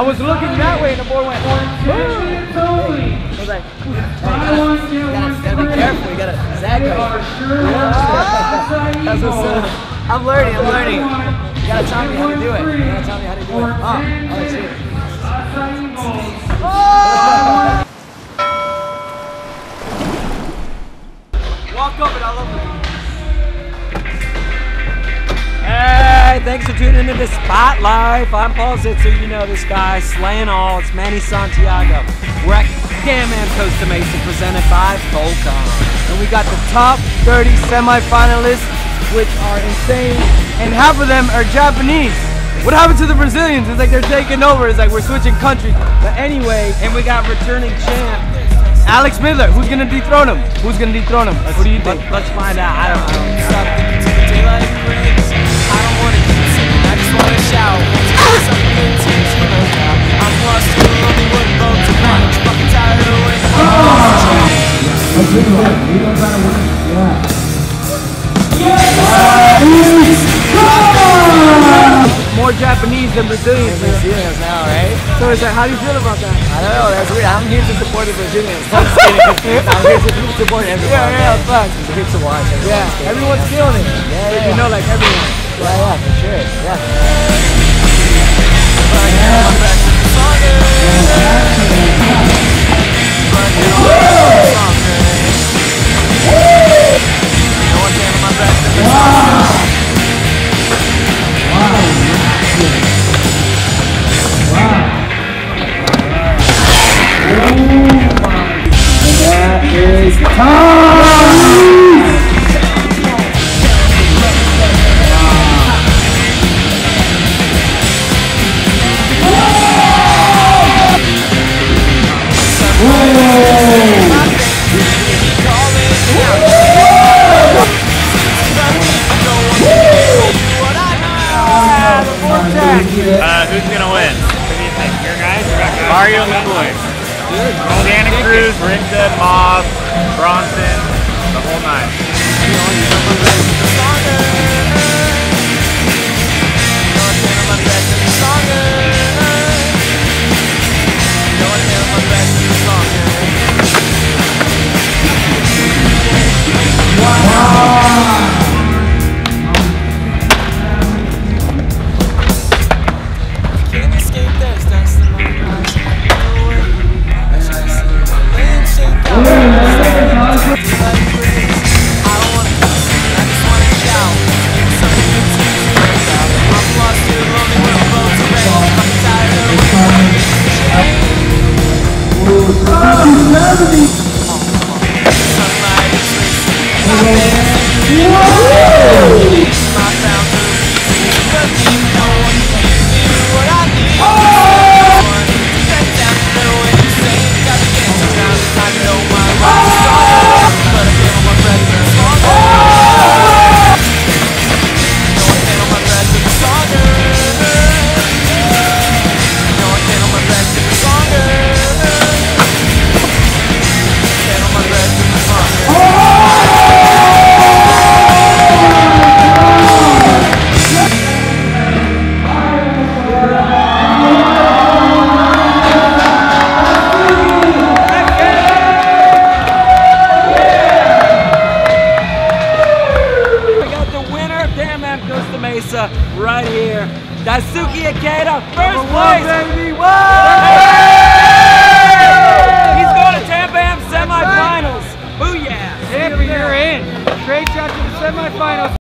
I was looking that way and the boy went, I was like, you gotta be careful, you gotta zag right. That's what's up. I'm learning. You gotta tell me how to do it. Oh, let's see. Walk up and I'll open it. Hey, thanks for tuning into SPoT Life. I'm Paul Zitzer, you know this guy, slaying all. It's Manny Santiago. We're at Costa Mesa, presented by Volcom. and we got the top 30 semi-finalists, which are insane, and half of them are Japanese. What happened to the Brazilians? It's like they're taking over. It's like we're switching countries. But anyway, and we got returning champ Alex Midler. Who's gonna dethrone him? What do you think? Let's find out. I don't know. I don't want to keep singing. I just want to shout. I'm lost to the lonely wood boat to manage. Fucking tired of waiting. More Japanese than Brazilians. Brazilians now, right? So is that, how do you feel about that? I don't know, that's weird. I'm here to support the Brazilians. I'm here to support everyone. Yeah, fuck. It's good to watch. Everyone's feeling it. Yeah. You know, like everyone. Yeah, for sure. Yeah. Who's gonna win? What do you think? Your guys? Maurio McCoy. Santa Cruz, Rinda, Mob, Bronson, the whole nine. Costa Mesa right here. Daisuke Ikeda, first place! Baby, He's going to Tanenbaum semifinals. Booyah! Champion, you're in. Straight shot to the semifinals.